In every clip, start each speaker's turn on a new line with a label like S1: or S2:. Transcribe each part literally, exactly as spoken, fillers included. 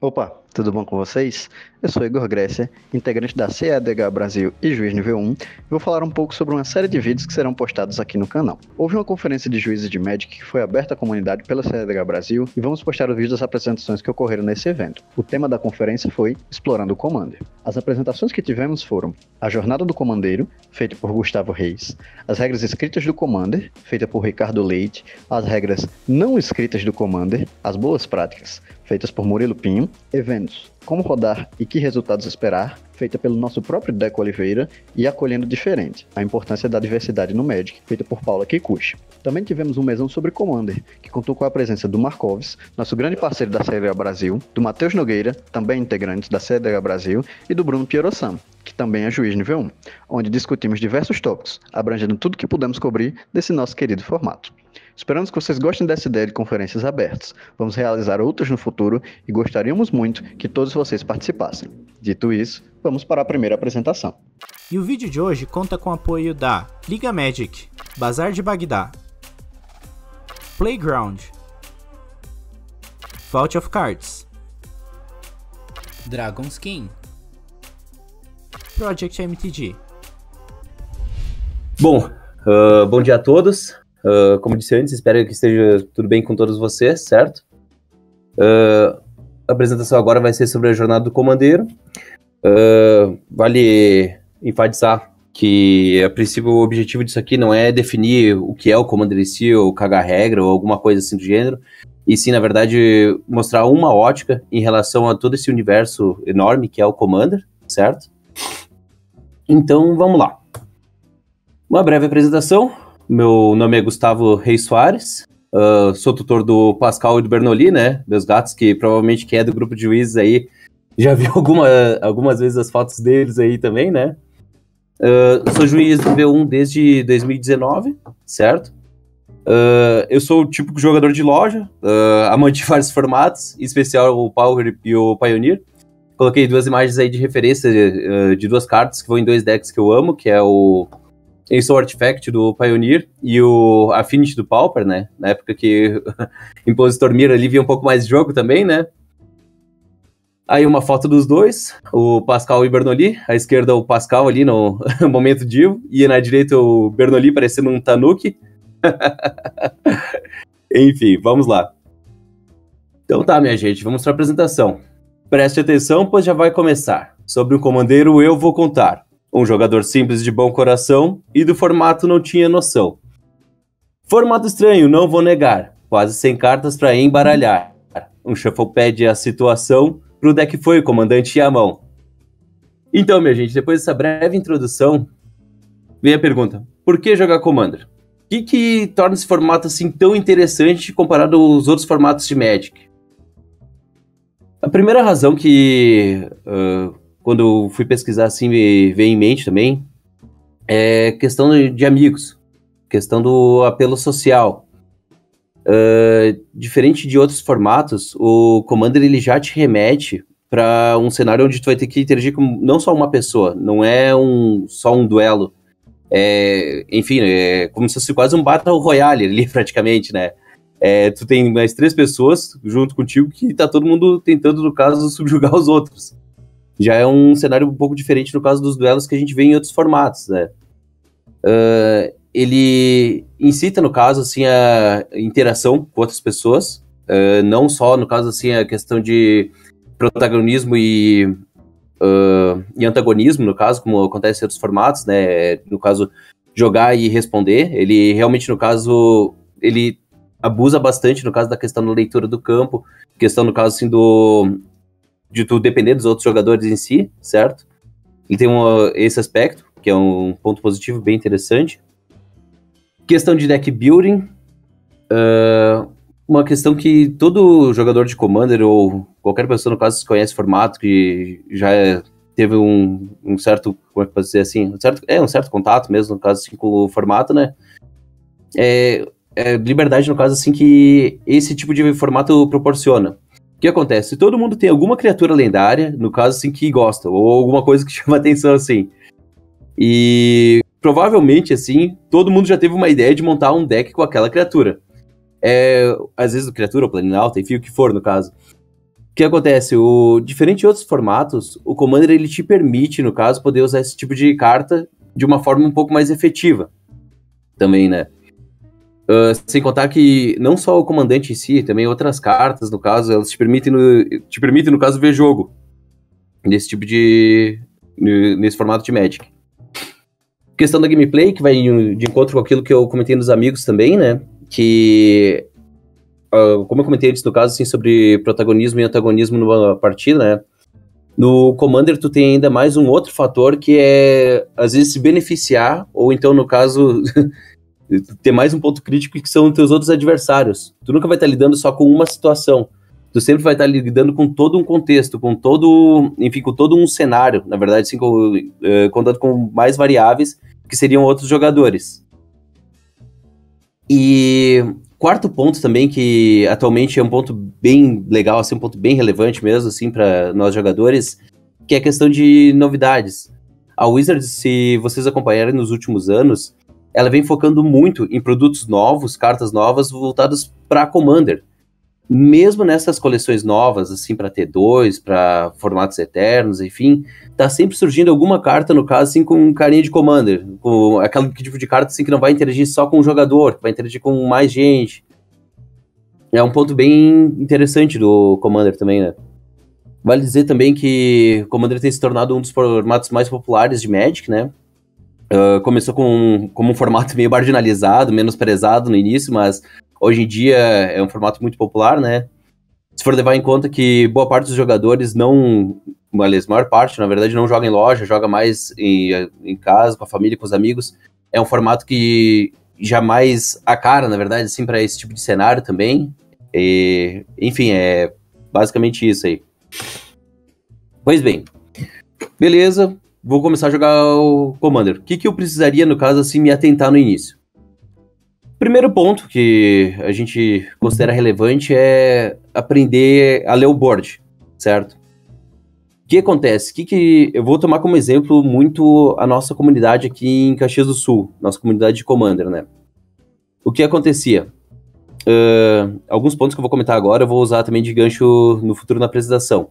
S1: Opa, tudo bom com vocês? Eu sou Igor Grécia, integrante da C A D H Brasil e juiz nível um, e vou falar um pouco sobre uma série de vídeos que serão postados aqui no canal. Houve uma conferência de juízes de Magic que foi aberta à comunidade pela C A D H Brasil e vamos postar os vídeos das apresentações que ocorreram nesse evento. O tema da conferência foi Explorando o Commander. As apresentações que tivemos foram a Jornada do Comandeiro, feita por Gustavo Reis, as regras escritas do Commander, feita por Ricardo Leite, as regras não escritas do Commander, as boas práticas, feitas por Murilo Pinho, eventos, como rodar e que resultados esperar, feita pelo nosso próprio Deco Oliveira, e Acolhendo Diferente, a importância da diversidade no Magic, feita por Paula Kikuchi. Também tivemos um mesão sobre Commander, que contou com a presença do Markovs, nosso grande parceiro da C D H Brasil, do Matheus Nogueira, também integrante da C D H Brasil, e do Bruno Pierosan, que também é juiz nível um, onde discutimos diversos tópicos, abrangendo tudo que pudemos cobrir desse nosso querido formato. Esperamos que vocês gostem dessa ideia de conferências abertas. Vamos realizar outras no futuro e gostaríamos muito que todos vocês participassem. Dito isso, vamos para a primeira apresentação.
S2: E o vídeo de hoje conta com o apoio da Liga Magic, Bazar de Bagdá, Playground, Vault of Cards, Dragon Skin, Project M T G.
S3: Bom, uh, bom dia a todos. Uh, como disse antes, espero que esteja tudo bem com todos vocês, certo? Uh, a apresentação agora vai ser sobre a Jornada do Comandeiro. Uh, vale enfatizar que, a princípio, o objetivo disso aqui não é definir o que é o Commander em si, ou cagar regra, ou alguma coisa assim do gênero, e sim, na verdade, mostrar uma ótica em relação a todo esse universo enorme que é o Commander, certo? Então, vamos lá. Uma breve apresentação. Meu nome é Gustavo Reis Soares, uh, sou tutor do Pascal e do Bernoulli, né, meus gatos, que provavelmente quem é do grupo de juízes aí já viu alguma, algumas vezes as fotos deles aí também, né. Uh, sou juiz nível um desde dois mil e dezenove, certo? Uh, eu sou o típico jogador de loja, uh, amante de vários formatos, em especial o Power e o Pioneer. Coloquei duas imagens aí de referência uh, de duas cartas que vão em dois decks que eu amo, que é o Ancient Artifact do Pioneer e o Affinity do Pauper, né? Na época que Impositor Mira ali via um pouco mais de jogo também, né? Aí uma foto dos dois, o Pascal e o Bernoulli. À esquerda o Pascal ali no momento divo, e na direita o Bernoulli parecendo um Tanuki. Enfim, vamos lá. Então tá, minha gente, vamos para a apresentação. Preste atenção, pois já vai começar. Sobre o Comandeiro eu vou contar. Um jogador simples de bom coração e do formato não tinha noção. Formato estranho, não vou negar. Quase cem cartas para embaralhar. Um shuffle pad a situação, pro deck foi o comandante e a mão. Então, minha gente, depois dessa breve introdução, vem a pergunta. Por que jogar Commander? O que, que torna esse formato assim tão interessante comparado aos outros formatos de Magic? A primeira razão que... Uh, quando eu fui pesquisar assim, me veio em mente também, é questão de amigos, questão do apelo social. Uh, diferente de outros formatos, o Commander ele já te remete para um cenário onde tu vai ter que interagir com não só uma pessoa, não é um, só um duelo. É, enfim, é como se fosse quase um Battle Royale ali, praticamente, né? É, tu tem mais três pessoas junto contigo que tá todo mundo tentando, no caso, subjugar os outros. Já é um cenário um pouco diferente no caso dos duelos que a gente vê em outros formatos, né? Uh, ele incita, no caso, assim, a interação com outras pessoas, uh, não só, no caso, assim, a questão de protagonismo e, uh, e antagonismo, no caso, como acontece em outros formatos, né? No caso, jogar e responder. Ele realmente, no caso, ele abusa bastante, no caso da questão da leitura do campo, questão, no caso, assim, do... de tu depender dos outros jogadores em si, certo? Ele tem um, esse aspecto, que é um ponto positivo bem interessante. Questão de deck building, uh, uma questão que todo jogador de Commander, ou qualquer pessoa, no caso, que conhece o formato, que já teve um, um certo, como é que pode dizer assim, um certo, é um certo contato mesmo, no caso, assim, com o formato, né? É, é liberdade, no caso, assim, que esse tipo de formato proporciona. O que acontece? Todo mundo tem alguma criatura lendária, no caso, assim, que gosta, ou alguma coisa que chama atenção, assim. E provavelmente, assim, todo mundo já teve uma ideia de montar um deck com aquela criatura. É, às vezes, criatura, ou Planinauta, enfim, o que for, no caso. que acontece? O, diferente de outros formatos, o Commander ele te permite, no caso, poder usar esse tipo de carta de uma forma um pouco mais efetiva. Também, né? Uh, sem contar que não só o comandante em si, também outras cartas, no caso, elas te permitem, no, te permitem, no caso, ver jogo. Nesse tipo de... nesse formato de Magic. Questão da gameplay, que vai de encontro com aquilo que eu comentei nos amigos também, né? Que... Uh, como eu comentei antes, no caso, assim, sobre protagonismo e antagonismo numa partida, né? No Commander, tu tem ainda mais um outro fator que é, às vezes, se beneficiar, ou então, no caso, ter mais um ponto crítico que são os teus outros adversários. Tu nunca vai estar lidando só com uma situação. Tu sempre vai estar lidando com todo um contexto, com todo, enfim, com todo um cenário, na verdade, assim, com, uh, contando com mais variáveis, que seriam outros jogadores. E... quarto ponto também, que atualmente é um ponto bem legal, assim, um ponto bem relevante mesmo, assim, para nós jogadores, que é a questão de novidades. A Wizards, se vocês acompanharem nos últimos anos, ela vem focando muito em produtos novos, cartas novas, voltadas para Commander. Mesmo nessas coleções novas, assim, para T dois, para formatos eternos, enfim, tá sempre surgindo alguma carta, no caso, assim, com um carinha de Commander, com aquele tipo de carta, assim, que não vai interagir só com o jogador, que vai interagir com mais gente. É um ponto bem interessante do Commander também, né? Vale dizer também que o Commander tem se tornado um dos formatos mais populares de Magic, né? Uh, começou com, como um formato meio marginalizado, menosprezado no início, mas hoje em dia é um formato muito popular, né? Se for levar em conta que boa parte dos jogadores não... aliás, a maior parte, na verdade, não joga em loja, joga mais em, em casa, com a família, com os amigos. É um formato que jamais a cara, na verdade, assim, para esse tipo de cenário também. E, enfim, é basicamente isso aí. Pois bem, beleza, vou começar a jogar o Commander. O que, que eu precisaria, no caso, assim, me atentar no início? Primeiro ponto que a gente considera relevante é aprender a ler o board, certo? O que acontece? Que que eu vou tomar como exemplo muito a nossa comunidade aqui em Caxias do Sul, nossa comunidade de Commander, né? O que acontecia? Uh, alguns pontos que eu vou comentar agora eu vou usar também de gancho no futuro na apresentação.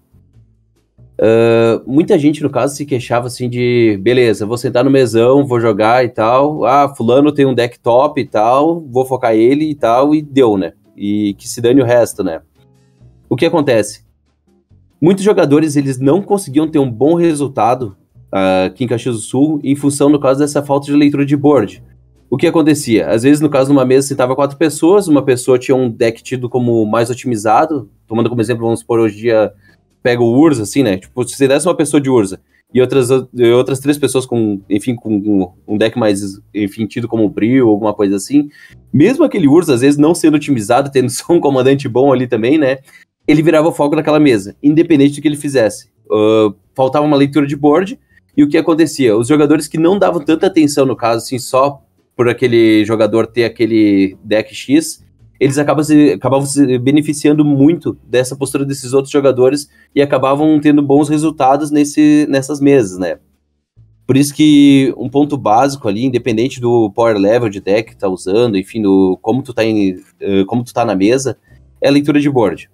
S3: Uh, muita gente, no caso, se queixava assim de, beleza, vou sentar no mesão, vou jogar e tal, ah, fulano tem um deck top e tal, vou focar ele e tal, e deu, né? E que se dane o resto, né? O que acontece? Muitos jogadores, eles não conseguiam ter um bom resultado uh, aqui em Caxias do Sul, em função, no caso, dessa falta de leitura de board. O que acontecia? Às vezes, no caso, numa mesa, sentava quatro pessoas, uma pessoa tinha um deck tido como mais otimizado, tomando como exemplo, vamos supor, hoje em dia, pega o Urza, assim, né? Tipo, se você desse uma pessoa de Urza e outras, outras três pessoas com, enfim, com um deck mais, enfim, tido como Bril, alguma coisa assim, mesmo aquele Urza, às vezes, não sendo otimizado, tendo só um comandante bom ali também, né? Ele virava o foco daquela mesa, independente do que ele fizesse. Uh, faltava uma leitura de board, e o que acontecia? Os jogadores que não davam tanta atenção, no caso, assim, só por aquele jogador ter aquele deck X, eles acabam se, acabavam se beneficiando muito dessa postura desses outros jogadores e acabavam tendo bons resultados nesse, nessas mesas, né? Por isso que um ponto básico ali, independente do power level de deck que tá usando, enfim, do, como, tu tá em, uh, como tu tá na mesa, é a leitura de board.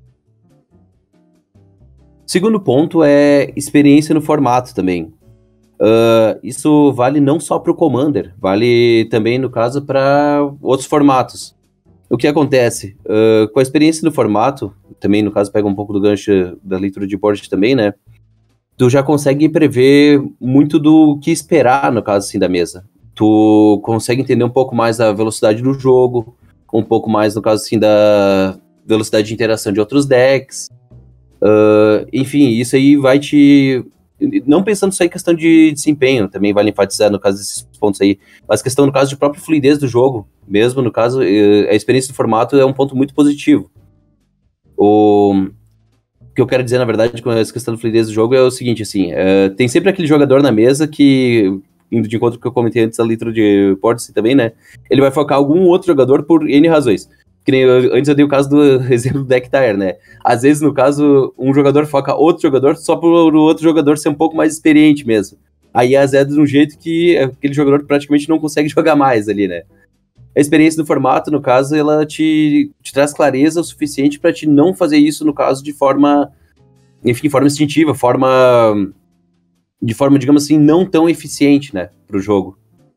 S3: Segundo ponto é experiência no formato também. Uh, isso vale não só para o Commander, vale também, no caso, para outros formatos. O que acontece? Uh, com a experiência no formato, também, no caso, pega um pouco do gancho da leitura de board também, né? Tu já consegue prever muito do que esperar, no caso, assim, da mesa. Tu consegue entender um pouco mais a velocidade do jogo, um pouco mais, no caso, assim, da velocidade de interação de outros decks. Uh, enfim, isso aí vai te... Não pensando só em questão de desempenho, também vale enfatizar no caso desses pontos aí, mas questão no caso de própria fluidez do jogo, mesmo no caso, a experiência do formato é um ponto muito positivo. O que eu quero dizer, na verdade, com essa questão da fluidez do jogo é o seguinte, assim, é, tem sempre aquele jogador na mesa que, indo de encontro com o que eu comentei antes da leitura de Portis também, né, ele vai focar algum outro jogador por N razões. Que nem eu, antes eu dei o caso do exemplo do deck Tire, né? Às vezes, no caso, um jogador foca outro jogador só por o outro jogador ser um pouco mais experiente mesmo. Aí azeda de um jeito que aquele jogador praticamente não consegue jogar mais ali, né? a experiência do formato, no caso, ela te, te traz clareza o suficiente para te não fazer isso, no caso, de forma, enfim, forma instintiva, forma, de forma, digamos assim, não tão eficiente, né, pro jogo.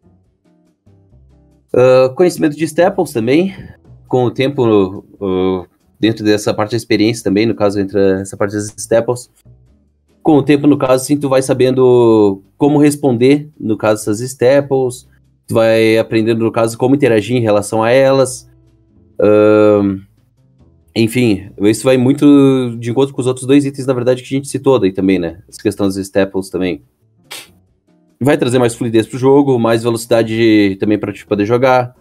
S3: Uh, conhecimento de staples também, com o tempo, uh, dentro dessa parte da experiência também, no caso, entre essa parte das staples, com o tempo, no caso, sim, tu vai sabendo como responder, no caso, essas staples, tu vai aprendendo, no caso, como interagir em relação a elas. Uh, enfim, isso vai muito de encontro com os outros dois itens, na verdade, que a gente citou daí também, né? Essa questão das staples também. Vai trazer mais fluidez pro jogo, mais velocidade também pra te poder jogar.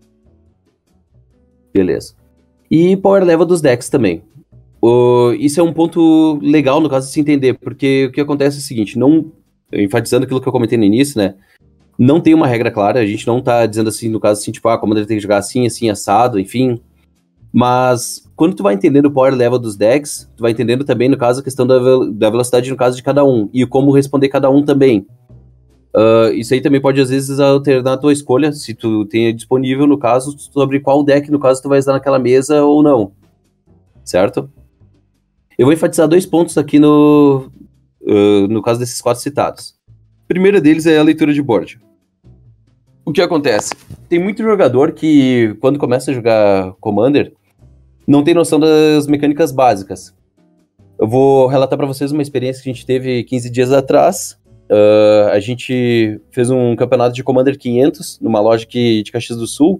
S3: Beleza. E power level dos decks também. Uh, isso é um ponto legal, no caso, de se entender, porque o que acontece é o seguinte, não, enfatizando aquilo que eu comentei no início, né? Não tem uma regra clara, a gente não tá dizendo assim, no caso assim, tipo, ah, como ele tem que jogar assim, assim, assado, enfim. Mas, quando tu vai entendendo o power level dos decks, tu vai entendendo também, no caso, a questão da, ve- da velocidade, no caso, de cada um, e como responder cada um também. Uh, isso aí também pode, às vezes, alternar a tua escolha, se tu tem disponível, no caso, sobre qual deck, no caso, tu vai usar naquela mesa ou não. Certo? Eu vou enfatizar dois pontos aqui no, uh, no caso desses quatro citados. O primeiro deles é a leitura de board. O que acontece? Tem muito jogador que, quando começa a jogar Commander, não tem noção das mecânicas básicas. Eu vou relatar para vocês uma experiência que a gente teve quinze dias atrás. Uh, a gente fez um campeonato de Commander quinhentos numa loja aqui de Caxias do Sul.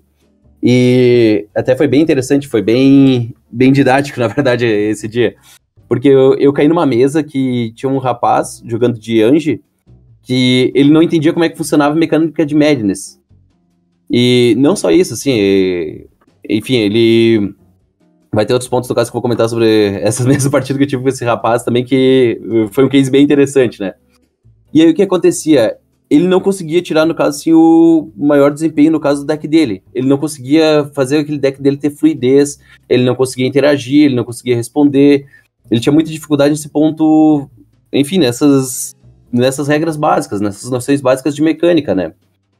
S3: E até foi bem interessante, foi bem, bem didático, na verdade, esse dia. Porque eu, eu caí numa mesa que tinha um rapaz jogando de Ange, que ele não entendia como é que funcionava a mecânica de Madness. E não só isso, assim, e, enfim, ele vai ter outros pontos, no caso, que eu vou comentar sobre essa mesma partida que eu tive com esse rapaz também, que foi um case bem interessante, né? E aí o que acontecia? Ele não conseguia tirar, no caso, assim, o maior desempenho, no caso, do deck dele. Ele não conseguia fazer aquele deck dele ter fluidez, ele não conseguia interagir, ele não conseguia responder. Ele tinha muita dificuldade nesse ponto, enfim, nessas, nessas regras básicas, nessas noções básicas de mecânica, né?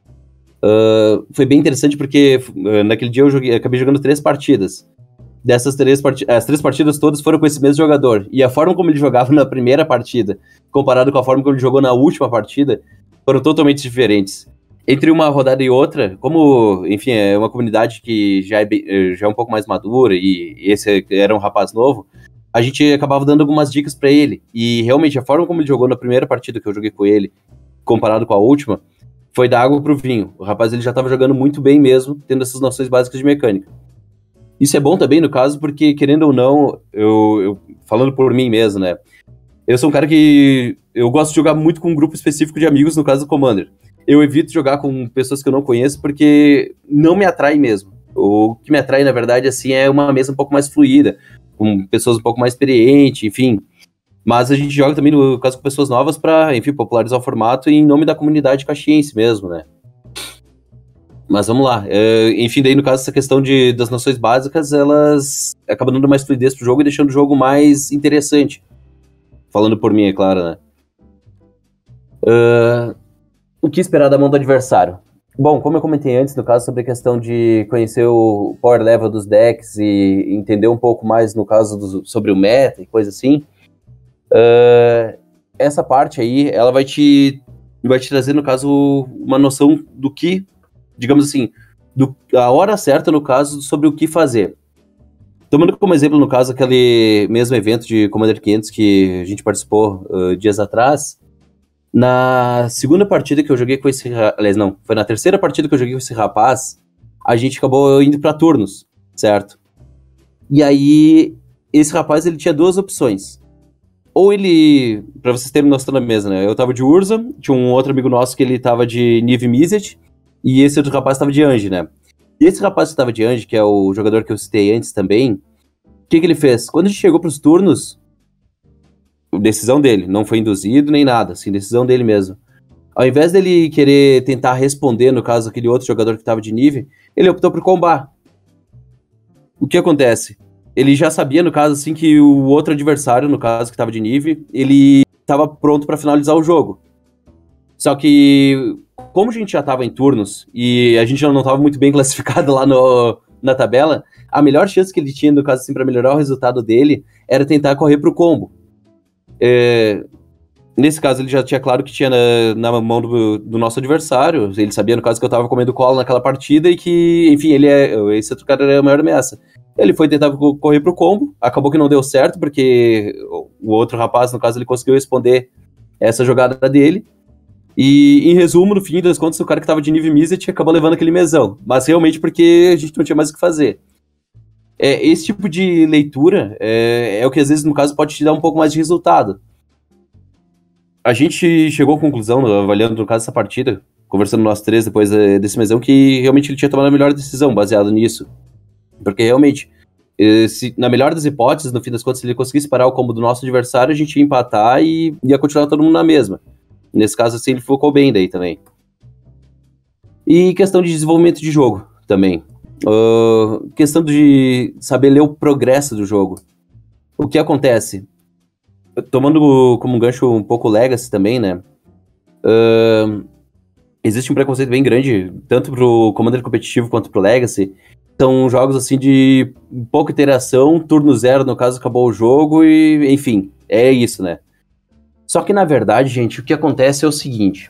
S3: Uh, foi bem interessante porque uh, naquele dia eu joguei, acabei jogando três partidas. Dessas três partidas, as três partidas todas foram com esse mesmo jogador. E a forma como ele jogava na primeira partida, comparado com a forma como ele jogou na última partida, foram totalmente diferentes. Entre uma rodada e outra, como, enfim, é uma comunidade que já é, bem, já é um pouco mais madura e esse era um rapaz novo, a gente acabava dando algumas dicas pra ele. E realmente, a forma como ele jogou na primeira partida que eu joguei com ele, comparado com a última, foi da água pro vinho. O rapaz ele já tava jogando muito bem mesmo, tendo essas noções básicas de mecânica. Isso é bom também, no caso, porque, querendo ou não, eu, eu falando por mim mesmo, né? Eu sou um cara que eu gosto de jogar muito com um grupo específico de amigos, no caso do Commander. Eu evito jogar com pessoas que eu não conheço porque não me atrai mesmo. O que me atrai, na verdade, assim, é uma mesa um pouco mais fluida, com pessoas um pouco mais experientes, enfim. Mas a gente joga também, no caso, com pessoas novas pra, enfim, popularizar o formato em nome da comunidade caxiense mesmo, né? Mas vamos lá. É, enfim, daí no caso, essa questão de, das noções básicas, elas acabam dando mais fluidez pro jogo e deixando o jogo mais interessante. Falando por mim, é claro, né? Uh, o que esperar da mão do adversário? Bom, como eu comentei antes, no caso, sobre a questão de conhecer o power level dos decks e entender um pouco mais, no caso, do, sobre o meta e coisa assim, uh, essa parte aí, ela vai te, vai te trazer, no caso, uma noção do que, digamos assim, do, a hora certa, no caso, sobre o que fazer. Tomando como exemplo, no caso, aquele mesmo evento de Commander quinhentos que a gente participou uh, dias atrás, na segunda partida que eu joguei com esse... Aliás, não, foi na terceira partida que eu joguei com esse rapaz, a gente acabou indo pra turnos, certo? E aí, esse rapaz, ele tinha duas opções. Ou ele... Pra vocês terem noção da mesa, né? Eu tava de Urza, tinha um outro amigo nosso que ele tava de Niv Mizzet, e esse outro rapaz tava de Ange, né? E esse rapaz que tava de Ange, que é o jogador que eu citei antes também, o que, que ele fez? Quando a gente chegou pros turnos, decisão dele, não foi induzido nem nada, assim, decisão dele mesmo. Ao invés dele querer tentar responder, no caso, aquele outro jogador que tava de nível, ele optou por combar. O que acontece? Ele já sabia, no caso, assim, que o outro adversário, no caso, que tava de nível, ele tava pronto pra finalizar o jogo. Só que como a gente já estava em turnos e a gente já não estava muito bem classificado lá no, na tabela, a melhor chance que ele tinha, no caso assim, para melhorar o resultado dele, era tentar correr pro combo. É, nesse caso, ele já tinha claro que tinha na, na mão do, do nosso adversário, ele sabia, no caso, que eu estava comendo colo naquela partida e que, enfim, ele é, esse outro cara era a maior ameaça. Ele foi tentar correr pro combo, acabou que não deu certo, porque o outro rapaz, no caso, ele conseguiu responder essa jogada dele. E, em resumo, no fim das contas, o cara que tava de nível Mizzet acabou levando aquele mesão. Mas realmente porque a gente não tinha mais o que fazer. É, esse tipo de leitura é, é o que, às vezes, no caso, pode te dar um pouco mais de resultado. A gente chegou à conclusão, avaliando, no caso, essa partida, conversando nós três depois desse mesão, que realmente ele tinha tomado a melhor decisão baseado nisso. Porque, realmente, se, na melhor das hipóteses, no fim das contas, se ele conseguisse parar o combo do nosso adversário, a gente ia empatar e ia continuar todo mundo na mesma. Nesse caso, assim, ele focou bem daí também. E questão de desenvolvimento de jogo também. Uh, questão de saber ler o progresso do jogo. O que acontece? Tomando como um gancho um pouco o Legacy também, né? Uh, existe um preconceito bem grande, tanto pro Commander competitivo quanto pro Legacy. São jogos, assim, de pouca interação, turno zero, no caso, acabou o jogo e, enfim, é isso, né? Só que, na verdade, gente, o que acontece é o seguinte.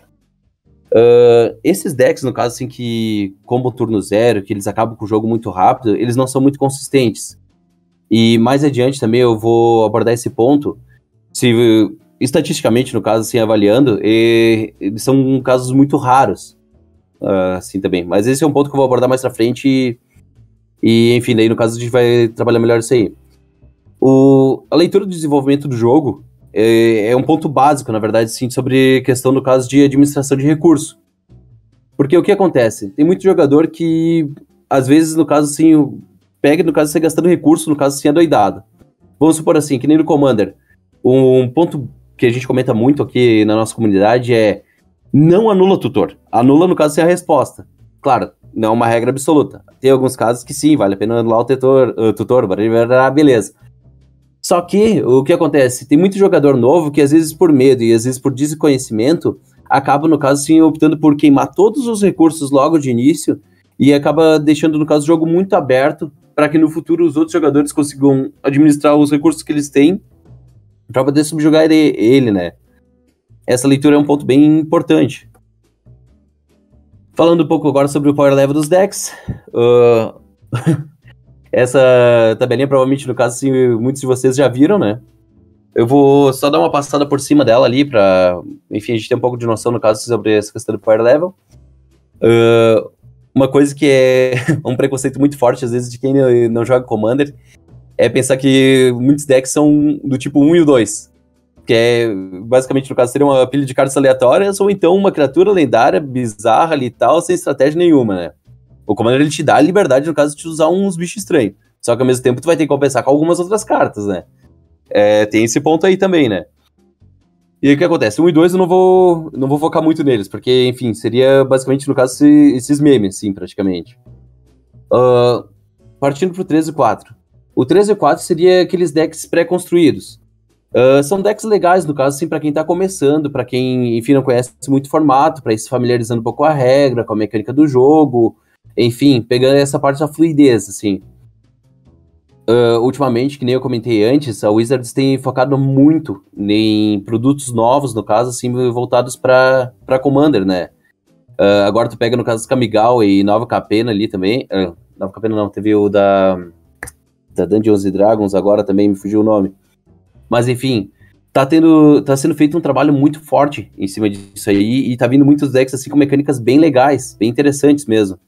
S3: Uh, esses decks, no caso, assim, que combo turno zero, que eles acabam com o jogo muito rápido, eles não são muito consistentes. E mais adiante também eu vou abordar esse ponto. Se, estatisticamente, no caso, assim, avaliando, e, eles são casos muito raros. Uh, assim, também. Mas esse é um ponto que eu vou abordar mais pra frente e, e enfim, daí, no caso, a gente vai trabalhar melhor isso aí. O, a leitura do desenvolvimento do jogo é um ponto básico, na verdade, sim, sobre questão, no caso, de administração de recurso. Porque o que acontece? Tem muito jogador que, às vezes, no caso, assim, pega, no caso, você gastando recurso, no caso, assim, é doidado. Vamos supor assim, que nem no Commander. Um ponto que a gente comenta muito aqui na nossa comunidade é não anula tutor. Anula, no caso, assim, a resposta. Claro, não é uma regra absoluta. Tem alguns casos que sim, vale a pena anular o tutor, o tutor, beleza. Só que, o que acontece? Tem muito jogador novo que, às vezes por medo e às vezes por desconhecimento, acaba, no caso, assim, optando por queimar todos os recursos logo de início e acaba deixando, no caso, o jogo muito aberto para que no futuro os outros jogadores consigam administrar os recursos que eles têm para poder subjugar ele, ele, né? Essa leitura é um ponto bem importante. Falando um pouco agora sobre o power level dos decks... Uh... Essa tabelinha, provavelmente, no caso, assim, muitos de vocês já viram, né? Eu vou só dar uma passada por cima dela ali pra, enfim, a gente ter um pouco de noção, no caso, sobre essa questão do power level. Uh, uma coisa que é um preconceito muito forte, às vezes, de quem não joga Commander, é pensar que muitos decks são do tipo um e o dois. Que é, basicamente, no caso, seria uma pilha de cartas aleatórias ou então uma criatura lendária, bizarra ali e tal, sem estratégia nenhuma, né? O Commander, ele te dá a liberdade, no caso, de usar uns bichos estranhos. Só que, ao mesmo tempo, tu vai ter que compensar com algumas outras cartas, né? É, tem esse ponto aí também, né? E aí, o que acontece? um e dois eu não vou, não vou focar muito neles, porque, enfim, seria, basicamente, no caso, esses memes, sim, praticamente. Uh, partindo pro três e quatro. O três e quatro seria aqueles decks pré-construídos. Uh, são decks legais, no caso, assim, pra quem tá começando, pra quem, enfim, não conhece muito o formato, pra ir se familiarizando um pouco com a regra, com a mecânica do jogo... Enfim, pegando essa parte da fluidez, assim. Uh, ultimamente, que nem eu comentei antes, a Wizards tem focado muito em produtos novos, no caso, assim, voltados para Commander, né? Uh, agora tu pega, no caso, Kamigawa e Nova Capena ali também. Uh, Nova Capena não, teve o da, da Dungeons and Dragons, agora também me fugiu o nome. Mas, enfim, tá, tendo, tá sendo feito um trabalho muito forte em cima disso aí, e tá vindo muitos decks, assim, com mecânicas bem legais, bem interessantes mesmo.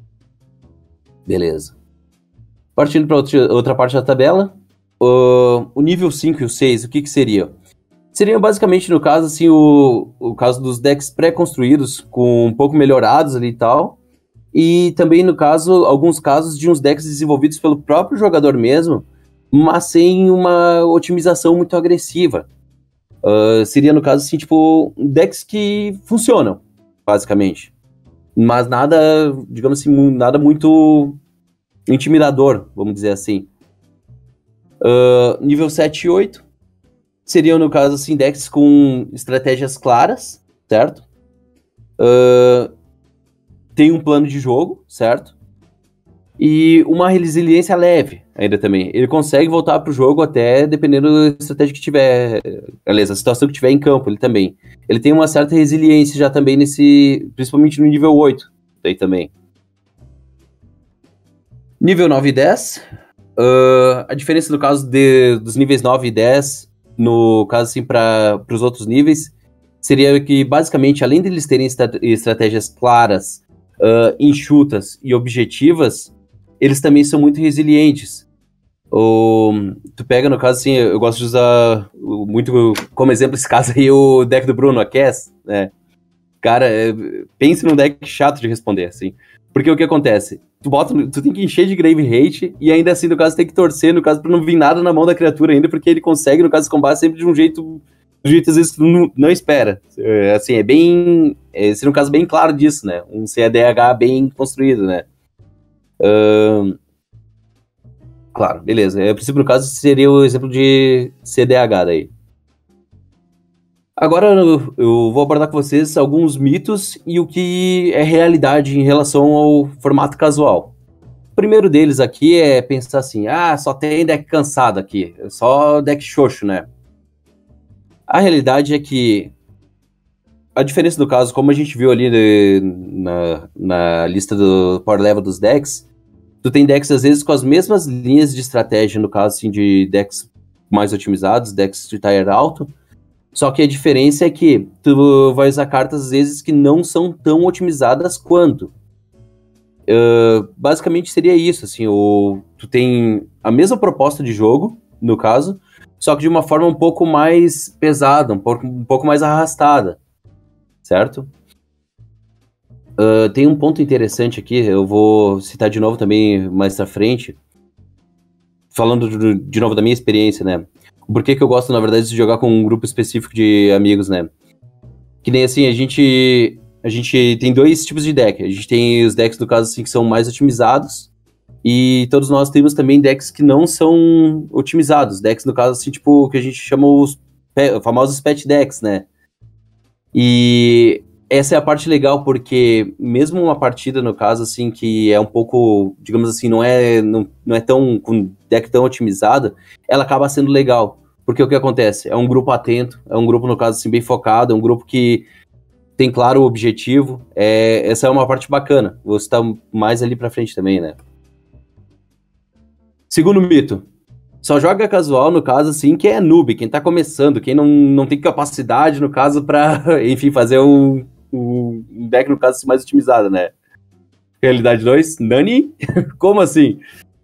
S3: Beleza. Partindo para outra parte da tabela, uh, o nível cinco e o seis, o que que seria? Seriam basicamente, no caso, assim, o, o caso dos decks pré-construídos, com um pouco melhorados ali e tal, e também, no caso, alguns casos de uns decks desenvolvidos pelo próprio jogador mesmo, mas sem uma otimização muito agressiva. Uh, seria, no caso, assim, tipo, decks que funcionam, basicamente. Mas nada, digamos assim, nada muito intimidador, vamos dizer assim. Uh, nível sete e oito seriam, no caso, assim, decks com estratégias claras, certo? uh, tem um plano de jogo, certo? E uma resiliência leve ainda também. Ele consegue voltar pro jogo até dependendo da estratégia que tiver, aliás, a situação que tiver em campo, ele também. Ele tem uma certa resiliência já também nesse, principalmente no nível oito, daí também. Nível nove e dez, uh, a diferença no caso de, dos níveis nove e dez, no caso assim para os outros níveis, seria que basicamente, além deles terem estra- estratégias claras, uh, enxutas e objetivas, eles também são muito resilientes. O, tu pega, no caso, assim, eu gosto de usar muito como exemplo esse caso aí, o deck do Bruno, a Cass, né? Cara, é, pense num deck chato de responder, assim. Porque o que acontece? Tu, bota, tu tem que encher de Grave Hate e ainda assim, no caso, tem que torcer, no caso, pra não vir nada na mão da criatura ainda, porque ele consegue, no caso, combate sempre de um jeito, de um jeito às vezes, tu não, não espera. É, assim, é bem... É, seria um caso bem claro disso, né? Um C D H bem construído, né? Uh, claro, beleza. A princípio, no caso, seria o exemplo de C D H daí. Agora eu, eu vou abordar com vocês alguns mitos e o que é realidade em relação ao formato casual. O primeiro deles aqui é pensar assim, ah, só tem deck cansado aqui, só deck xoxo, né? A realidade é que a diferença do caso, como a gente viu ali de, na, na lista do Power Level dos decks, tu tem decks, às vezes, com as mesmas linhas de estratégia, no caso, assim, de decks mais otimizados, decks de tier alto, só que a diferença é que tu vai usar cartas, às vezes, que não são tão otimizadas quanto. Uh, basicamente seria isso, assim, o, tu tem a mesma proposta de jogo, no caso, só que de uma forma um pouco mais pesada, um pouco, um pouco mais arrastada, certo? Uh, tem um ponto interessante aqui, eu vou citar de novo também mais pra frente, falando de, de novo da minha experiência, né? Por que que eu gosto, na verdade, de jogar com um grupo específico de amigos, né? Que nem assim, a gente, a gente tem dois tipos de deck. A gente tem os decks, no caso, assim, que são mais otimizados, e todos nós temos também decks que não são otimizados. Decks, no caso, assim, tipo, que a gente chama os pe- famosos pet decks, né? E essa é a parte legal, porque mesmo uma partida, no caso, assim, que é um pouco, digamos assim, não é, não, não é tão, com deck tão otimizado, ela acaba sendo legal. Porque o que acontece? É um grupo atento, é um grupo, no caso, assim, bem focado, é um grupo que tem claro o objetivo. É, essa é uma parte bacana. Vou citar mais ali pra frente também, né? Segundo mito. Só joga casual, no caso, assim, quem é noob, quem tá começando, quem não, não tem capacidade, no caso, pra, enfim, fazer um, um deck, no caso, mais otimizado, né? Realidade dois, Nani? Como assim?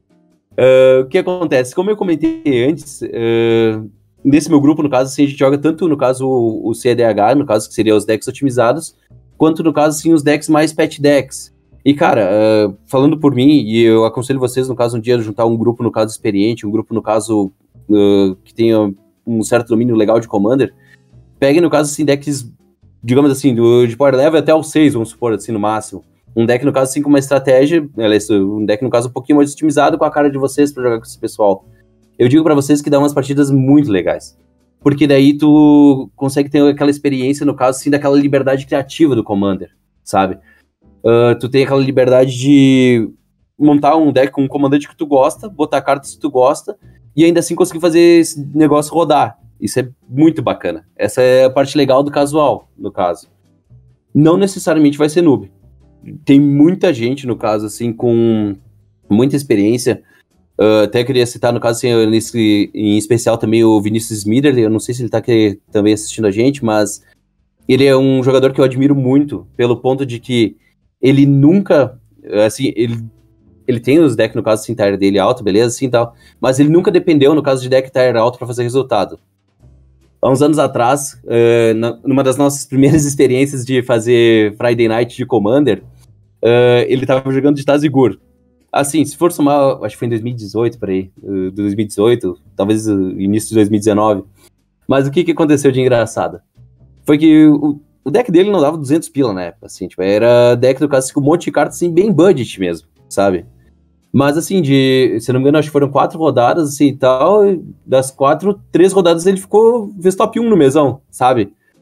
S3: Uh, o que acontece? Como eu comentei antes, uh, nesse meu grupo, no caso, assim, a gente joga tanto, no caso, o, o C D H, no caso, que seria os decks otimizados, quanto, no caso, assim, os decks mais pet decks. E, cara, uh, falando por mim, e eu aconselho vocês, no caso, um dia juntar um grupo, no caso, experiente, um grupo, no caso, uh, que tenha um certo domínio legal de Commander, peguem, no caso, assim, decks, digamos assim, do, de Power Level até o seis, vamos supor, assim, no máximo. Um deck, no caso, assim, com uma estratégia, um deck, no caso, um pouquinho mais otimizado com a cara de vocês pra jogar com esse pessoal. Eu digo pra vocês que dá umas partidas muito legais. Porque daí tu consegue ter aquela experiência, no caso, assim, daquela liberdade criativa do Commander, sabe? Uh, tu tem aquela liberdade de montar um deck com um comandante que tu gosta, botar cartas que tu gosta, e ainda assim conseguir fazer esse negócio rodar. Isso é muito bacana. Essa é a parte legal do casual, no caso. Não necessariamente vai ser noob. Tem muita gente, no caso, assim, com muita experiência. Uh, até queria citar, no caso, assim, nesse, em especial também o Vinicius Smider. Eu não sei se ele tá aqui também assistindo a gente, mas ele é um jogador que eu admiro muito, pelo ponto de que ele nunca, assim, ele, ele tem os decks, no caso, assim, tier dele alto, beleza, assim, tal, mas ele nunca dependeu, no caso de deck tier alto, pra fazer resultado. Há uns anos atrás, uh, na, numa das nossas primeiras experiências de fazer Friday Night de Commander, uh, ele tava jogando de Taziggur. Assim, se for somar, acho que foi em dois mil e dezoito, por aí, uh, dois mil e dezoito, talvez uh, início de dois mil e dezenove. Mas o que que aconteceu de engraçado? Foi que o, o deck dele não dava duzentos pila na época, assim, tipo, era deck, do caso, com um monte de cartas, assim, bem budget mesmo, sabe? Mas, assim, de, se não me engano, acho que foram quatro rodadas, assim, e tal, e das quatro, três rodadas ele ficou, fez top um no mesão, sabe?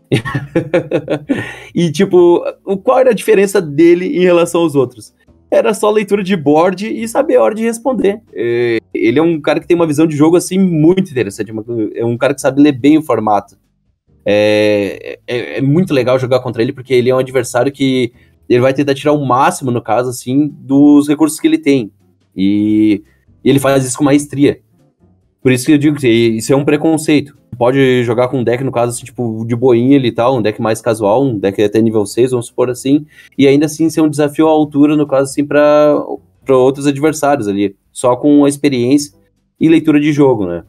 S3: E, tipo, o- qual era a diferença dele em relação aos outros? Era só leitura de board e saber a hora de responder. É, ele é um cara que tem uma visão de jogo, assim, muito interessante. uma- É um cara que sabe ler bem o formato. É, é, é muito legal jogar contra ele, porque ele é um adversário que ele vai tentar tirar o máximo, no caso, assim, dos recursos que ele tem. E, e ele faz isso com maestria. Por isso que eu digo que isso é um preconceito. Pode jogar com um deck, no caso, assim, tipo, de boinha e tal, um deck mais casual, um deck até nível seis, vamos supor assim, e ainda assim ser um desafio à altura, no caso, assim, para outros adversários ali, só com a experiência e leitura de jogo, né?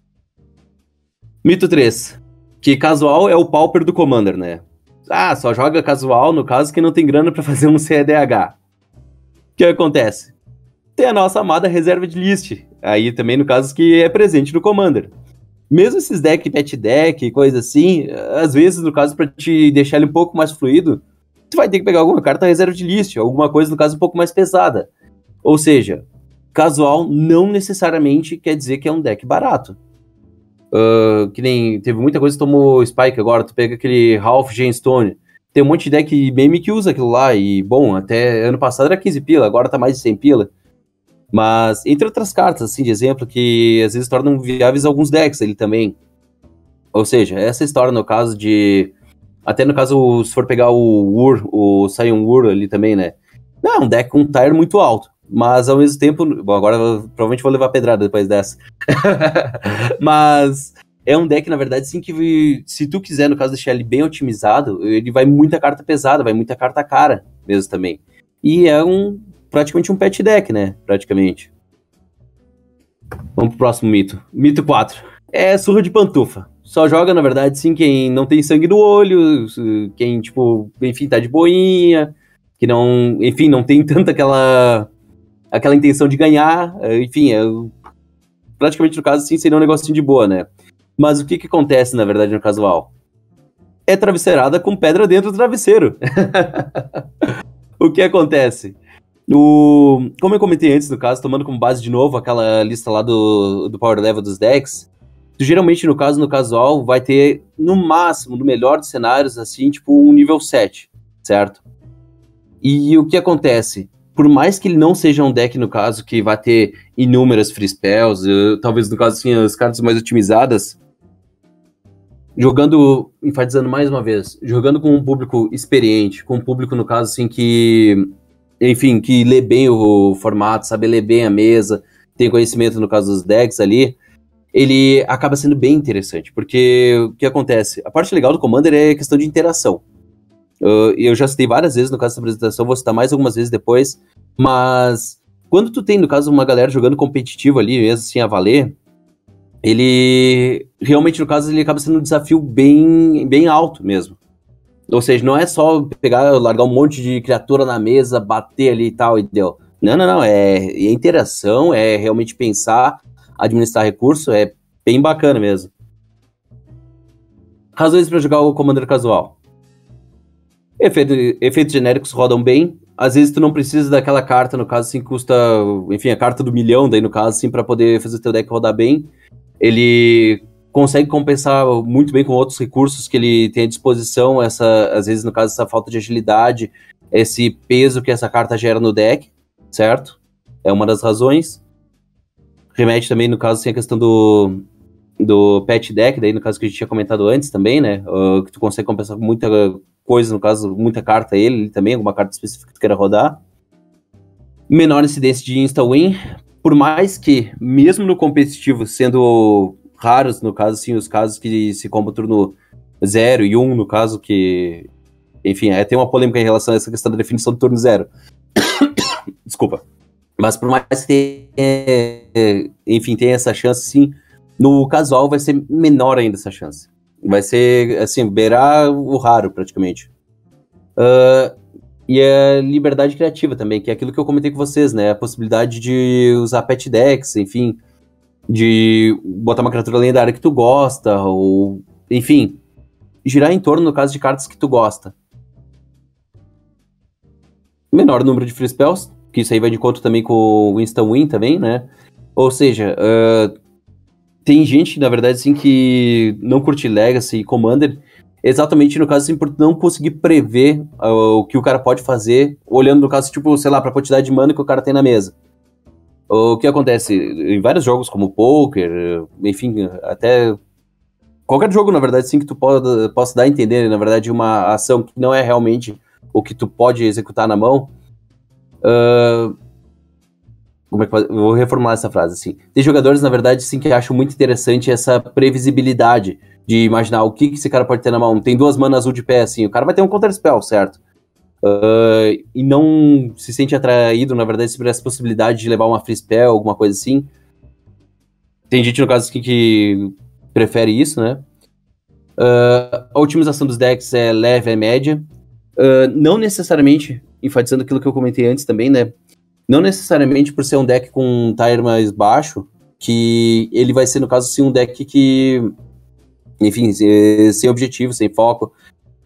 S3: Mito três, que casual é o pauper do Commander, né? Ah, só joga casual, no caso, que não tem grana pra fazer um C E D H. O que acontece? Tem a nossa amada reserva de list, aí também, no caso, que é presente no Commander. Mesmo esses deck, pet deck, coisa assim, às vezes, no caso, pra te deixar ele um pouco mais fluido, tu vai ter que pegar alguma carta reserva de list, alguma coisa, no caso, um pouco mais pesada. Ou seja, casual não necessariamente quer dizer que é um deck barato. Uh, que nem, teve muita coisa que tomou Spike agora, tu pega aquele Ralph Genstone, tem um monte de deck meme que usa aquilo lá, e, bom, até ano passado era quinze pila, agora tá mais de cem pila. Mas, entre outras cartas, assim, de exemplo, que às vezes tornam viáveis alguns decks ele também. Ou seja, essa história no caso de... Até no caso, se for pegar o Ur, o Sion Ur ali também, né? Não, é um deck com um tire muito alto. Mas, ao mesmo tempo... Bom, agora eu provavelmente vou levar pedrada depois dessa. Mas é um deck, na verdade, sim, que se tu quiser, no caso, deixar ele bem otimizado, ele vai muita carta pesada, vai muita carta cara mesmo também. E é um... praticamente um pet deck, né? Praticamente. Vamos pro próximo mito. Mito quatro. É surra de pantufa. Só joga, na verdade, sim, quem não tem sangue no olho, quem, tipo, enfim, tá de boinha, que não, enfim, não tem tanta aquela, aquela intenção de ganhar, enfim, é, praticamente, no caso, sim, seria um negocinho de boa, né? Mas o que que acontece, na verdade, no casual? É travesseirada com pedra dentro do travesseiro. O que acontece? O, como eu comentei antes, no caso, tomando como base de novo aquela lista lá do, do power level dos decks, tu, geralmente, no caso, no casual, vai ter, no máximo, no melhor dos cenários, assim, tipo, um nível sete, certo? E o que acontece? Por mais que ele não seja um deck, no caso, que vai ter inúmeras free spells, uh, talvez, no caso, assim, as cartas mais otimizadas, jogando, enfatizando mais uma vez, jogando com um público experiente, com um público, no caso, assim, que... enfim, que lê bem o formato, sabe ler bem a mesa, tem conhecimento no caso dos decks ali, ele acaba sendo bem interessante, porque o que acontece? A parte legal do Commander é a questão de interação. Uh, eu já citei várias vezes no caso dessa apresentação, vou citar mais algumas vezes depois, mas quando tu tem, no caso, uma galera jogando competitivo ali, mesmo assim, a valer, ele realmente, no caso, ele acaba sendo um desafio bem, bem alto mesmo. Ou seja, não é só pegar, largar um monte de criatura na mesa, bater ali e tal, e deu. Não, não, não. É, é interação, é realmente pensar, administrar recurso, é bem bacana mesmo. Razões para jogar o Commander casual. Efeito, efeitos genéricos rodam bem. Às vezes tu não precisa daquela carta, no caso, assim, custa... Enfim, a carta do milhão, daí, no caso, assim, para poder fazer o teu deck rodar bem. Ele... consegue compensar muito bem com outros recursos que ele tem à disposição, essa, às vezes, no caso, essa falta de agilidade, esse peso que essa carta gera no deck, certo? É uma das razões. Remete também, no caso, assim, a questão do, do pet deck, daí, no caso, que a gente tinha comentado antes também, né? Uh, que tu consegue compensar com muita coisa, no caso, muita carta ele, ele também, alguma carta específica que tu queira rodar. Menor incidência de insta-win, por mais que, mesmo no competitivo, sendo... raros, no caso, sim, os casos que se compra turno zero e um, no caso que... Enfim, é, tem uma polêmica em relação a essa questão da definição do turno zero. Desculpa. Mas por mais que tenha, enfim, tenha essa chance, sim, no casual vai ser menor ainda essa chance. Vai ser, assim, beirar o raro, praticamente. Uh, e a liberdade criativa também, que é aquilo que eu comentei com vocês, né? A possibilidade de usar pet decks, enfim... de botar uma criatura lendária que tu gosta, ou, enfim, girar em torno, no caso, de cartas que tu gosta. Menor número de free spells, que isso aí vai de encontro também com o Instant Win também, né? Ou seja, uh, tem gente, na verdade, assim, que não curte Legacy e Commander, exatamente no caso assim, por não conseguir prever uh, o que o cara pode fazer, olhando no caso, tipo, sei lá, pra quantidade de mana que o cara tem na mesa. O que acontece em vários jogos, como poker, enfim, até qualquer jogo, na verdade, sim, que tu pode, possa dar a entender, na verdade, uma ação que não é realmente o que tu pode executar na mão. Uh, como é que pode, eu vou reformular essa frase, assim. Tem jogadores, na verdade, sim, que acham muito interessante essa previsibilidade de imaginar o que, que esse cara pode ter na mão. Tem duas manas azul de pé, assim, o cara vai ter um counter-spell, certo? Uh, e não se sente atraído, na verdade, por essa possibilidade de levar uma free spell, alguma coisa assim. Tem gente, no caso, que, que prefere isso, né? Uh, a otimização dos decks é leve, é média. Uh, não necessariamente, enfatizando aquilo que eu comentei antes também, né? Não necessariamente por ser um deck com um tire mais baixo, que ele vai ser, no caso, sim, um deck que, enfim, sem objetivo, sem foco.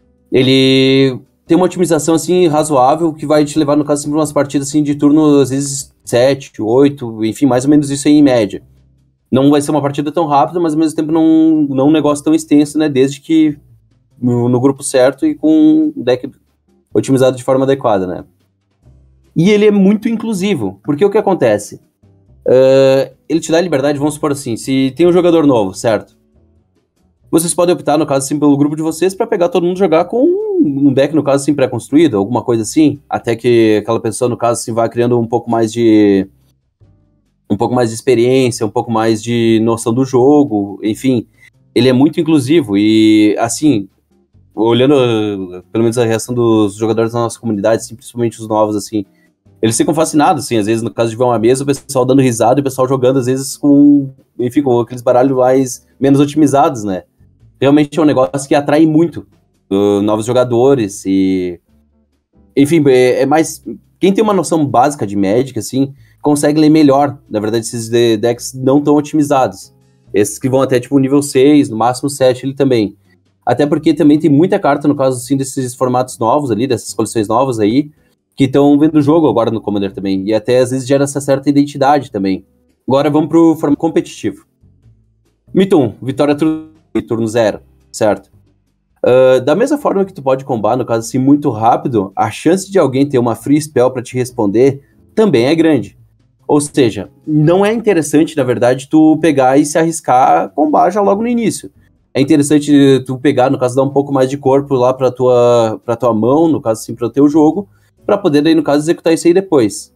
S3: Ele tem uma otimização, assim, razoável, que vai te levar, no caso, assim, para umas partidas, assim, de turno, às vezes, sete, oito, enfim, mais ou menos isso aí em média. Não vai ser uma partida tão rápida, mas, ao mesmo tempo, não, não um negócio tão extenso, né, desde que no, no grupo certo e com um deck otimizado de forma adequada, né. E ele é muito inclusivo, porque o que acontece? Uh, ele te dá liberdade, vamos supor assim, se tem um jogador novo, certo? Vocês podem optar, no caso, assim, pelo grupo de vocês para pegar todo mundo jogar com um deck, no caso, assim, pré-construído, alguma coisa assim, até que aquela pessoa, no caso, assim, vá criando um pouco mais de um pouco mais de experiência, um pouco mais de noção do jogo, enfim, ele é muito inclusivo e, assim, olhando pelo menos a reação dos jogadores da nossa comunidade, assim, principalmente os novos, assim, eles ficam fascinados, assim, às vezes, no caso de ver uma mesa, o pessoal dando risada e o pessoal jogando, às vezes, com, enfim, com aqueles baralhos mais, menos otimizados, né? Realmente é um negócio que atrai muito uh, novos jogadores e... Enfim, é, é mais... Quem tem uma noção básica de Magic, assim, consegue ler melhor, na verdade, esses decks não tão otimizados. Esses que vão até, tipo, nível seis, no máximo sete ali também. Até porque também tem muita carta, no caso, assim, desses formatos novos ali, dessas coleções novas aí, que estão vendo o jogo agora no Commander também. E até, às vezes, gera essa certa identidade também. Agora vamos pro formato competitivo. Mito um, vitória turno, turno zero, certo? Uh, da mesma forma que tu pode combar, no caso assim, muito rápido, a chance de alguém ter uma free spell pra te responder também é grande. Ou seja, não é interessante, na verdade, tu pegar e se arriscar a combar já logo no início. É interessante tu pegar, no caso, dar um pouco mais de corpo lá pra tua, pra tua mão, no caso assim, pro teu jogo, pra poder, daí, no caso, executar isso aí depois.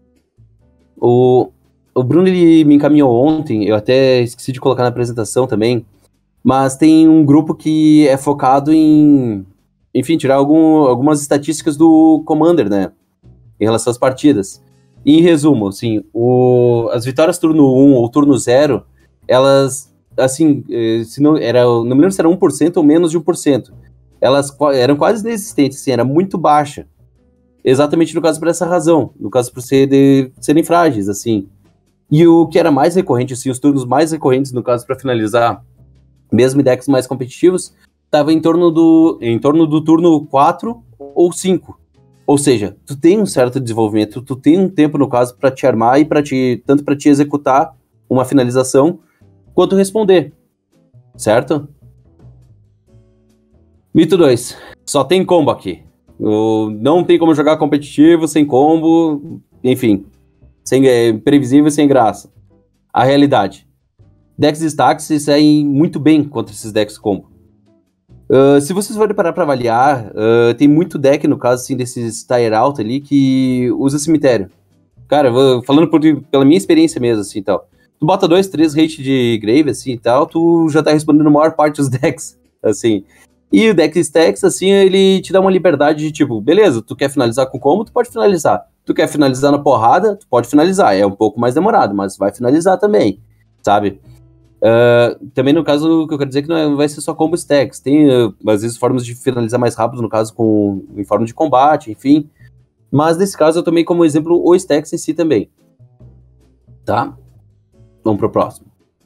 S3: O, o Bruno, ele me encaminhou ontem, eu até esqueci de colocar na apresentação também, mas tem um grupo que é focado em, enfim, tirar algum, algumas estatísticas do Commander, né, em relação às partidas. E, em resumo, assim, o, as vitórias turno um ou turno zero, elas, assim, se não, era, não me lembro se era um por cento ou menos de um por cento. Elas eram quase inexistentes, assim, era muito baixa. Exatamente no caso por essa razão, no caso por ser de, serem frágeis, assim. E o que era mais recorrente, assim, os turnos mais recorrentes, no caso, para finalizar, mesmo em decks mais competitivos, estava em torno do em torno do turno quatro ou cinco. Ou seja, tu tem um certo desenvolvimento, tu tem um tempo, no caso, para te armar e para te, tanto para te executar uma finalização, quanto responder. Certo? Mito dois. Só tem combo aqui. Não tem como jogar competitivo sem combo, enfim, sem, é, previsível e sem graça. A realidade. Decks destaques se saem muito bem contra esses decks combo. Uh, se vocês forem parar pra avaliar, uh, tem muito deck, no caso, assim, desses tire out ali, que usa cemitério. Cara, vou, falando por, pela minha experiência mesmo, assim, tal. Tu bota dois, três hate de grave, assim, e tal, tu já tá respondendo a maior parte dos decks, assim. E o deck stacks, assim, ele te dá uma liberdade de, tipo, beleza, tu quer finalizar com combo, tu pode finalizar. Tu quer finalizar na porrada, tu pode finalizar. É um pouco mais demorado, mas vai finalizar também, sabe? Uh, também no caso, o que eu quero dizer é que não é, vai ser só combo stacks. Tem, uh, às vezes, formas de finalizar mais rápido, no caso, com, em forma de combate, enfim. Mas, nesse caso, eu tomei como exemplo o stacks em si também. Tá? Vamos pro próximo.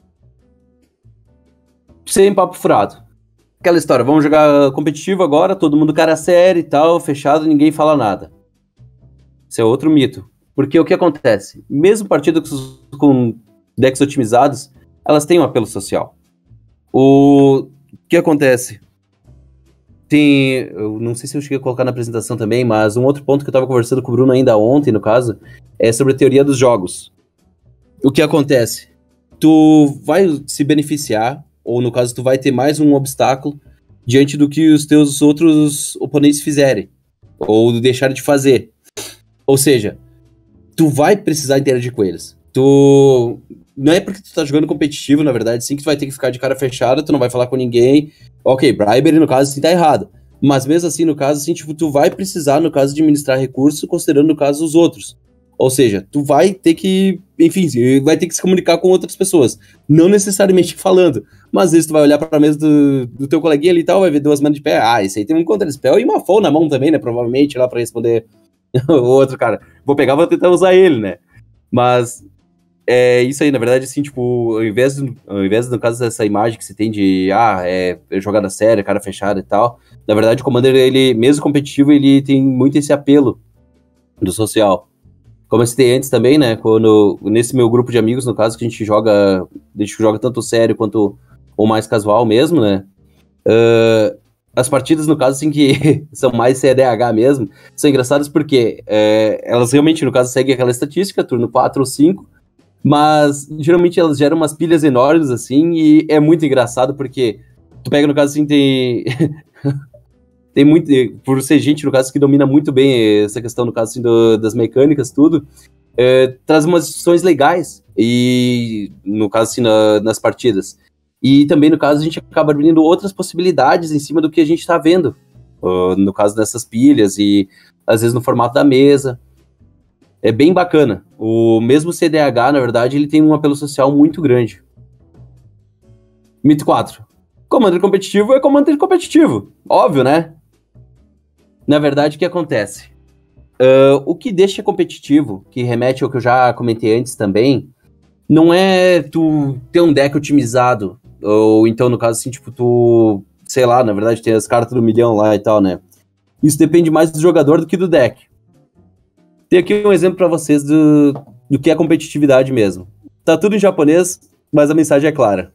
S3: Sem papo furado. Aquela história, vamos jogar competitivo agora, todo mundo cara sério e tal, fechado, ninguém fala nada. Isso é outro mito. Porque o que acontece? Mesmo partidas com decks otimizados, elas têm um apelo social. O que acontece? tem, eu não sei se eu cheguei a colocar na apresentação também, mas um outro ponto que eu tava conversando com o Bruno ainda ontem, no caso, é sobre a teoria dos jogos. O que acontece? Tu vai se beneficiar, ou no caso, tu vai ter mais um obstáculo diante do que os teus outros oponentes fizerem, ou deixarem de fazer. Ou seja, tu vai precisar interagir com eles. Tu... Não é porque tu tá jogando competitivo, na verdade, sim, que tu vai ter que ficar de cara fechada, tu não vai falar com ninguém. Ok, bribery, no caso, sim, tá errado. Mas mesmo assim, no caso, assim, tipo, tu vai precisar, no caso, administrar recursos, considerando, no caso, os outros. Ou seja, tu vai ter que, enfim, vai ter que se comunicar com outras pessoas. Não necessariamente falando, mas às vezes tu vai olhar pra mesa do, do teu coleguinha ali e tal, vai ver duas manas de pé. Ah, esse aí tem um contra-spell e uma fall na mão também, né? Provavelmente, lá pra responder o outro cara. Vou pegar, vou tentar usar ele, né? Mas é isso aí, na verdade, assim, tipo, ao invés, ao invés no caso dessa imagem que você tem de, ah, é jogada séria, cara fechada e tal, na verdade o Commander, ele, mesmo competitivo, ele tem muito esse apelo do social. Como eu citei antes também, né, quando, nesse meu grupo de amigos, no caso, que a gente joga, a gente joga tanto sério quanto ou mais casual mesmo, né, uh, as partidas, no caso, assim, que são mais C D H mesmo, são engraçadas porque é, elas realmente, no caso, seguem aquela estatística, turno quatro ou cinco, mas geralmente elas geram umas pilhas enormes, assim, e é muito engraçado porque tu pega, no caso, assim, tem... tem muito... Por ser gente, no caso, que domina muito bem essa questão, no caso, assim, do, das mecânicas, tudo, é, traz umas discussões legais, e no caso, assim, na, nas partidas. E também, no caso, a gente acaba abrindo outras possibilidades em cima do que a gente tá vendo, uh, no caso dessas pilhas, e às vezes no formato da mesa. É bem bacana. O mesmo C D H, na verdade, ele tem um apelo social muito grande. Mito quatro. Commander competitivo é Commander competitivo. Óbvio, né? Na verdade, o que acontece? Uh, o que deixa competitivo, que remete ao que eu já comentei antes também, não é tu ter um deck otimizado, ou então, no caso assim, tipo, tu... Sei lá, na verdade, tem as cartas do milhão lá e tal, né? Isso depende mais do jogador do que do deck. Tem aqui um exemplo pra vocês do, do que é competitividade mesmo. Tá tudo em japonês, mas a mensagem é clara.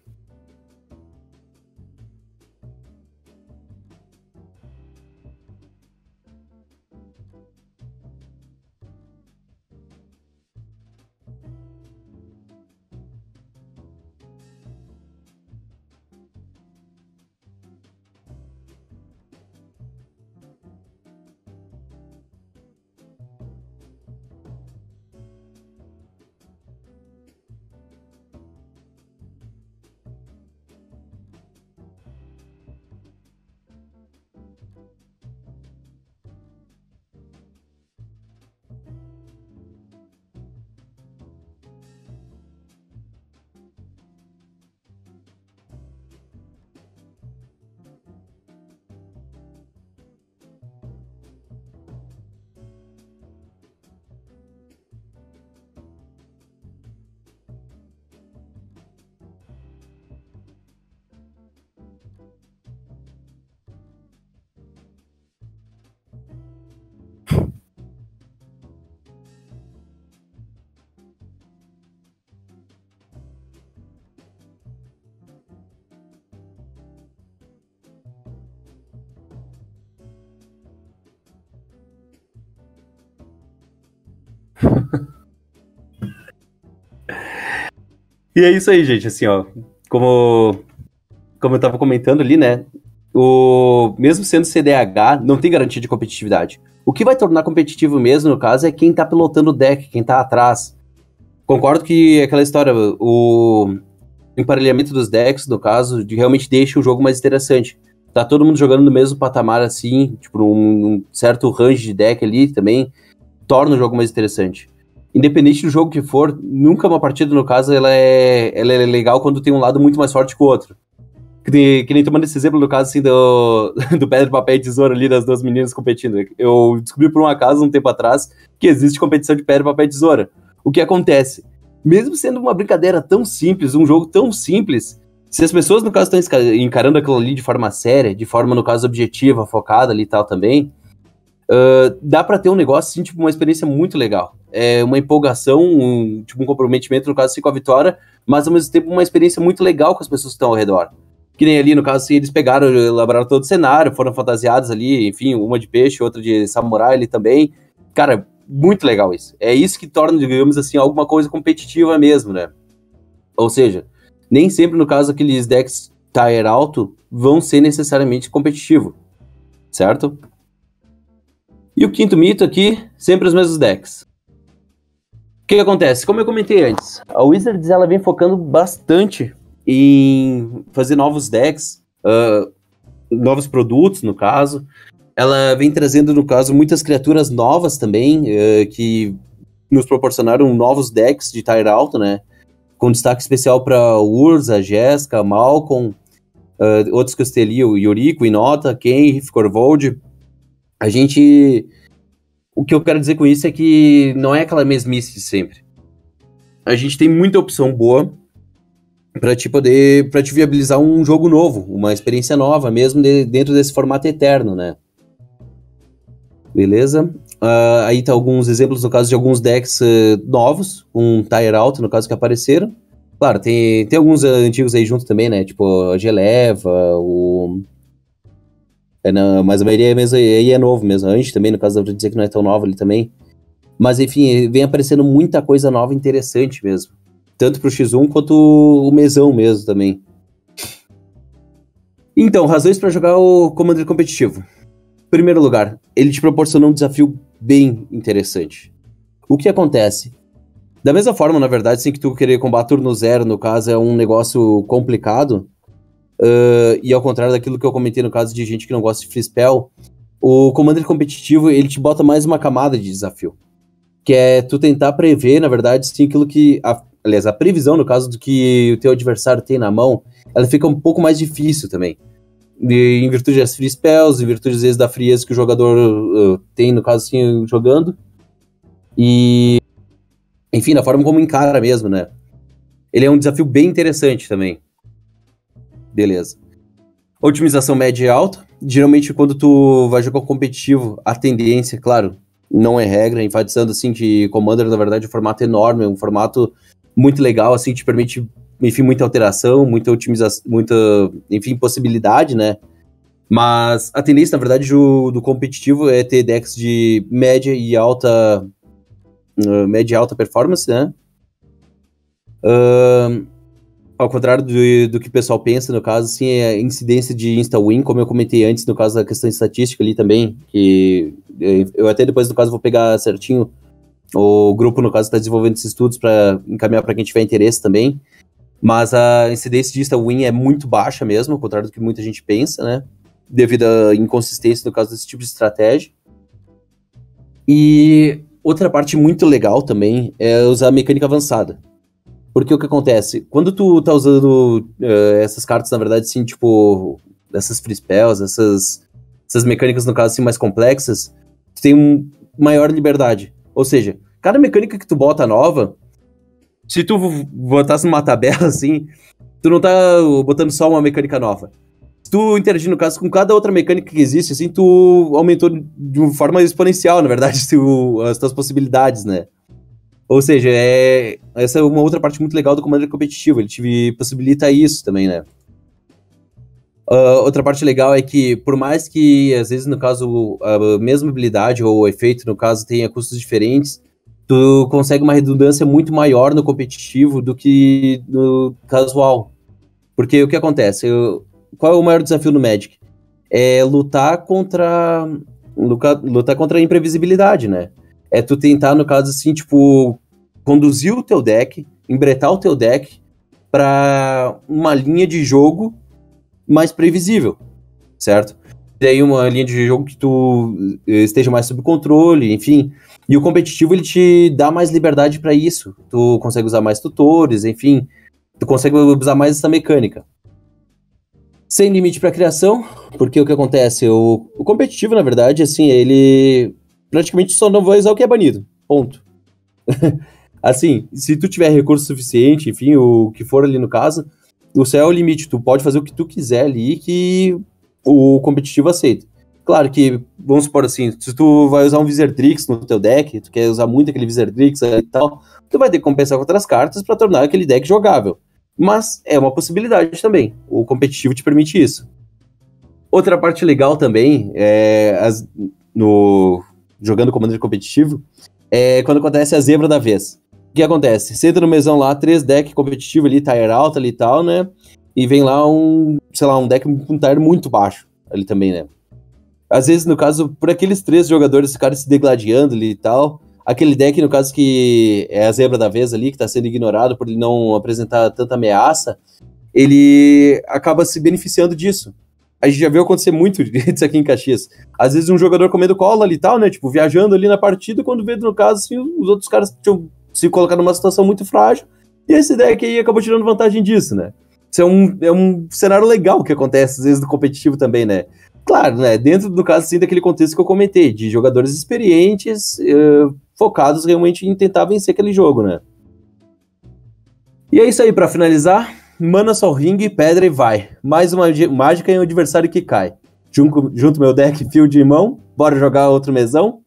S3: E é isso aí, gente, assim, ó, como, como eu tava comentando ali, né, o, mesmo sendo C D H, não tem garantia de competitividade. O que vai tornar competitivo mesmo, no caso, é quem tá pilotando o deck, quem tá atrás. Concordo que aquela história, o emparelhamento dos decks, no caso, de, realmente deixa o jogo mais interessante. Tá todo mundo jogando no mesmo patamar, assim, tipo, num, num certo range de deck ali também, torna o jogo mais interessante. Independente do jogo que for, nunca uma partida, no caso, ela é, ela é legal quando tem um lado muito mais forte que o outro. Que nem, que nem tomando esse exemplo, no caso, assim, do, do pedra, papel e tesoura ali, das duas meninas competindo. Eu descobri por um acaso, um tempo atrás, que existe competição de pedra, papel e tesoura. O que acontece? Mesmo sendo uma brincadeira tão simples, um jogo tão simples, se as pessoas, no caso, estão encarando aquilo ali de forma séria, de forma, no caso, objetiva, focada ali e tal também, uh, dá pra ter um negócio, assim, tipo, uma experiência muito legal. É uma empolgação, um, tipo, um comprometimento, no caso, assim, com a vitória, mas, ao mesmo tempo, uma experiência muito legal com as pessoas que estão ao redor. Que nem ali, no caso, assim, eles pegaram, elaboraram todo o cenário, foram fantasiados ali, enfim, uma de peixe, outra de samurai ali também. Cara, muito legal isso. É isso que torna, digamos assim, alguma coisa competitiva mesmo, né? Ou seja, nem sempre, no caso, aqueles decks tier alto vão ser necessariamente competitivos, certo? E o quinto mito aqui, sempre os mesmos decks. O que, que acontece? Como eu comentei antes, a Wizards ela vem focando bastante em fazer novos decks, uh, novos produtos, no caso. Ela vem trazendo, no caso, muitas criaturas novas também, uh, que nos proporcionaram novos decks de tier alto, né? Com destaque especial para Urza, Jeska, Malcolm, uh, outros que eu citei ali, o Yorico, Inota, Kenrith, Corvold. A gente... O que eu quero dizer com isso é que não é aquela mesmice de sempre. A gente tem muita opção boa para te poder, para te viabilizar um jogo novo, uma experiência nova, mesmo de, dentro desse formato eterno, né? Beleza? Uh, aí tá alguns exemplos, no caso, de alguns decks uh, novos, um tier alto, no caso, que apareceram. Claro, tem, tem alguns uh, antigos aí junto também, né? Tipo, a Geleva, o... É, não, mas a maioria mesmo, aí é novo mesmo. A Ange também, no caso, dá pra dizer que não é tão nova ali também. Mas, enfim, vem aparecendo muita coisa nova interessante mesmo. Tanto pro X um quanto o mesão mesmo também. Então, razões para jogar o Commander competitivo. Primeiro lugar, ele te proporciona um desafio bem interessante. O que acontece? Da mesma forma, na verdade, sem que tu querer combater turno zero, no caso, é um negócio complicado. Uh, e ao contrário daquilo que eu comentei no caso de gente que não gosta de free spell, o Commander competitivo, ele te bota mais uma camada de desafio. Que é tu tentar prever, na verdade, sim, aquilo que... A, aliás, a previsão, no caso, do que o teu adversário tem na mão, ela fica um pouco mais difícil também. E, em virtude das free spells, em virtude, às vezes, da frieza que o jogador uh, tem, no caso, assim, jogando. E... Enfim, da forma como encara mesmo, né? Ele é um desafio bem interessante também. Beleza. Otimização média e alta. Geralmente, quando tu vai jogar competitivo, a tendência, claro, não é regra, enfatizando, assim, que Commander, na verdade, é um formato enorme, é um formato muito legal, assim, te permite, enfim, muita alteração, muita otimização, muita, enfim, possibilidade, né? Mas a tendência, na verdade, do, do competitivo é ter decks de média e alta, uh, média e alta performance, né? Uh, ao contrário do, do que o pessoal pensa, no caso, assim, é a incidência de insta-win, como eu comentei antes, no caso da questão estatística ali também, que eu até depois, no caso, vou pegar certinho o grupo, no caso, está desenvolvendo esses estudos para encaminhar para quem tiver interesse também, mas a incidência de insta-win é muito baixa mesmo, ao contrário do que muita gente pensa, né, devido à inconsistência, no caso, desse tipo de estratégia. E outra parte muito legal também é usar a mecânica avançada. Porque o que acontece? Quando tu tá usando uh, essas cartas, na verdade, assim, tipo, essas free spells, essas, essas mecânicas, no caso, assim, mais complexas, tu tem uma maior liberdade. Ou seja, cada mecânica que tu bota nova, se tu botasse numa tabela, assim, tu não tá botando só uma mecânica nova. Se tu interagir, no caso, com cada outra mecânica que existe, assim, tu aumentou de uma forma exponencial, na verdade, tu, as tuas possibilidades, né? Ou seja, é, essa é uma outra parte muito legal do Commander competitivo, ele te possibilita isso também, né? Uh, outra parte legal é que, por mais que, às vezes, no caso, a mesma habilidade ou o efeito, no caso, tenha custos diferentes, tu consegue uma redundância muito maior no competitivo do que no casual. Porque o que acontece? Eu, qual é o maior desafio no Magic? É lutar contra, lutar, lutar contra a imprevisibilidade, né? É tu tentar, no caso, assim, tipo, conduzir o teu deck, embretar o teu deck para uma linha de jogo mais previsível, certo? E aí uma linha de jogo que tu esteja mais sob controle, enfim. E o competitivo, ele te dá mais liberdade para isso. Tu consegue usar mais tutores, enfim. Tu consegue usar mais essa mecânica. Sem limite para criação, porque o que acontece? O, o competitivo, na verdade, assim, ele... praticamente só não vai usar o que é banido. Ponto. Assim, se tu tiver recurso suficiente, enfim, o que for ali no caso, o céu é o limite. Tu pode fazer o que tu quiser ali que o competitivo aceita. Claro que, vamos supor assim, se tu vai usar um Wizardrix no teu deck, tu quer usar muito aquele Wizardrix e tal, tu vai ter que compensar com outras cartas pra tornar aquele deck jogável. Mas é uma possibilidade também. O competitivo te permite isso. Outra parte legal também, é, as, no, jogando Commander competitivo, é quando acontece a zebra da vez. O que acontece? Você entra no mesão lá, três decks competitivos ali, tire alta ali e tal, né? E vem lá um, sei lá, um deck com um tire muito baixo ali também, né? Às vezes, no caso, por aqueles três jogadores ficarem se degladiando ali e tal, aquele deck, no caso, que é a zebra da vez ali, que tá sendo ignorado por ele não apresentar tanta ameaça, ele acaba se beneficiando disso. A gente já viu acontecer muito disso aqui em Caxias. Às vezes um jogador comendo cola ali e tal, né? Tipo, viajando ali na partida, quando vê, no caso, assim, os outros caras tinham se colocado numa situação muito frágil, e esse deck aí acabou tirando vantagem disso, né? Isso é um, é um cenário legal que acontece, às vezes, no competitivo também, né? Claro, né? Dentro do caso, assim, daquele contexto que eu comentei, de jogadores experientes, uh, focados realmente em tentar vencer aquele jogo, né? E é isso aí, pra finalizar, mana Sol Ring, pedra e vai. Mais uma mágica e um adversário que cai. Junto, junto meu deck, field em mão, bora jogar outro mesão.